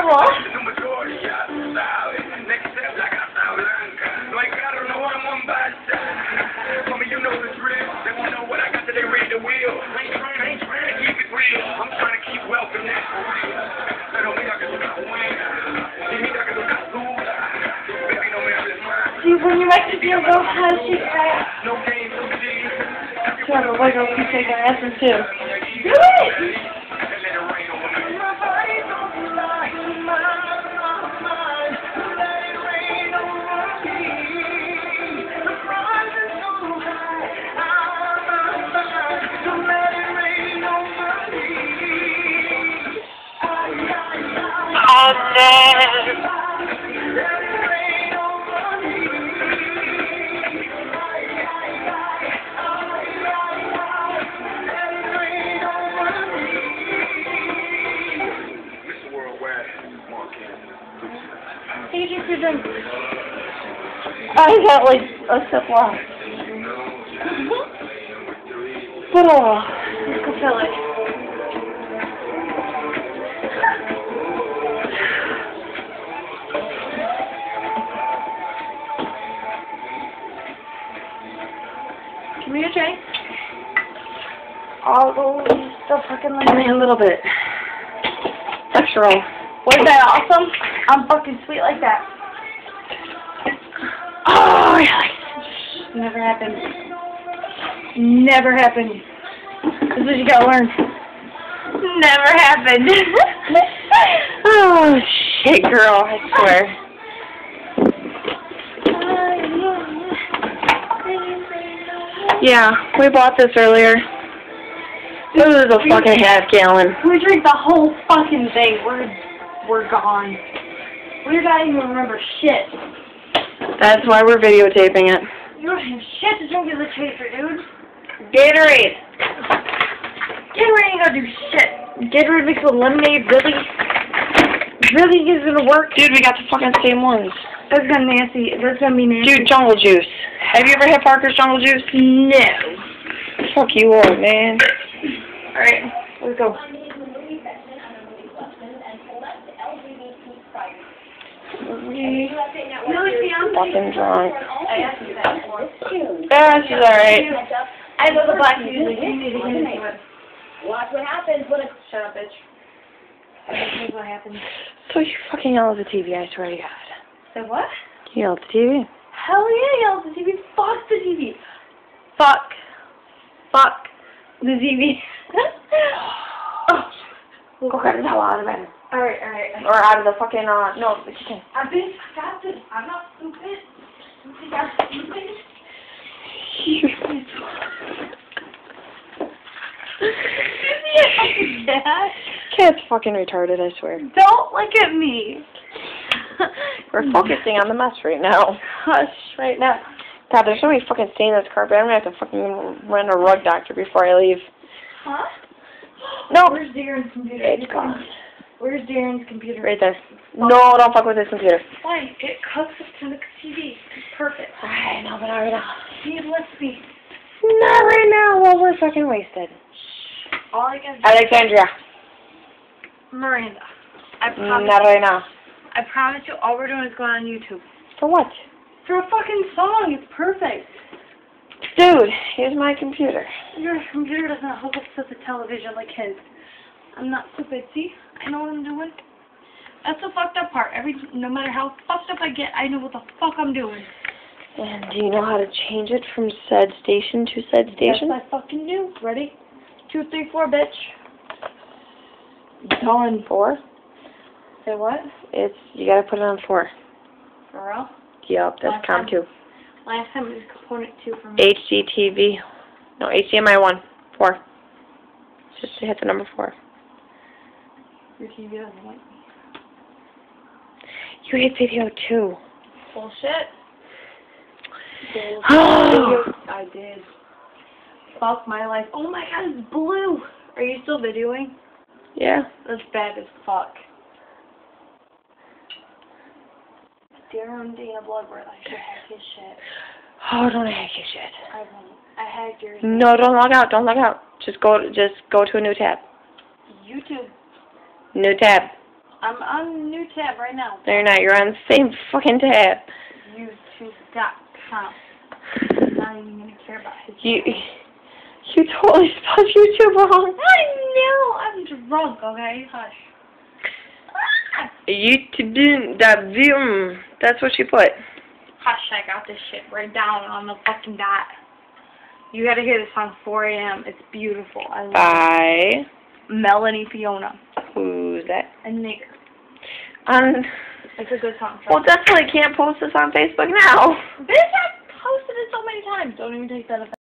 amor. See, when you make the deal go, how to shake your ass. Trevor, we're going to keep shaking our asses too. Do it! Take your drink. I got like a sip left. But I can feel it. Give me your drink. I'll go the fucking lemon. Give me a little bit. Extra roll. Wasn't that awesome? I'm fucking sweet like that. Oh, really? Never happened. Never happened. This is what you gotta learn. Never happened. Oh, shit, girl, I swear. Yeah, we bought this earlier. This is a fucking half-gallon. We drink the whole fucking thing. We're gone. We don't even remember shit. That's why we're videotaping it. You don't have shit to drink as a chaser, dude. Gatorade. Gatorade ain't gonna do shit. Gatorade mixed with lemonade, really? Really is gonna work? Dude, we got the fucking same ones. That's gonna nasty. That's gonna be nasty. Dude, Jungle Juice. Have you ever had Parker's Jungle Juice? No. Fuck you all, man. Alright, let's go. Fucking drunk. Yeah, she's alright. I know the black music. You need to get into it. Watch what happens when it... Shut up, bitch. Here's what happens. So you fucking yell at the TV, I swear to God. Say what? You yell at the TV? Hell yeah, yell at the TV. Fuck the TV. Fuck. Fuck the TV. Go get the hell out of bed. Alright. Or out of the fucking, no, the kitchen. I've been distracted. I'm not stupid. You think I'm stupid? Dad? Kid's fucking retarded, I swear. Don't look at me. We're focusing on the mess right now. Hush right now. God, there's so many fucking stains on this carpet. I'm gonna have to fucking run a rug doctor before I leave. Huh? No. Where's Darren's computer? It's gone. Where's Darren's computer? Right there. No, don't fuck with this computer. Why? It hooks up to the TV. It's perfect. I know, but not right now. See, let's see. Not right now. Well, we're fucking wasted. All I can do. Alexandria. Miranda. I promise. Not right now. I promise you, all we're doing is going on YouTube. For what? For a fucking song. It's perfect. Dude, here's my computer. Your computer doesn't hook up to the television like his. I'm not stupid. See? I know what I'm doing. That's the fucked up part. No matter how fucked up I get, I know what the fuck I'm doing. And do you know how to change it from said station to said station? Yes, I fucking do. Ready? 2, 3, 4, bitch. Done. 4? Say what? You gotta put it on 4. For real? Yep, that's Last COM time. 2. Last time it was component 2 for me. HDTV. No, HDMI 1. 4. Just to hit the number 4. Your TV doesn't like me. You hate video too. Bullshit. I did. Fuck my life. Oh my god, it's blue. Are you still videoing? Yeah. That's bad as fuck. Darren Dana Bloodworth, I should hack his shit. Oh, don't hack your shit. I won't. I hacked yours. No, don't log out. Don't log out. Just go to a new tab. YouTube. New tab. I'm on a new tab right now. No, you're not. You're on the same fucking tab. YouTube.com. Not even gonna care about his. You totally spelled YouTube wrong. I know. I'm drunk. Okay, hush. YouTube.vim. That's what she put. Hush. I got this shit right down on the fucking dot. You gotta hear this song 4 a.m. It's beautiful. I love it. Melanie Fiona. Who's that? A nigger. It's a good song. Well, definitely can't post this on Facebook now. Bitch, I've posted it so many times. Don't even take that offense.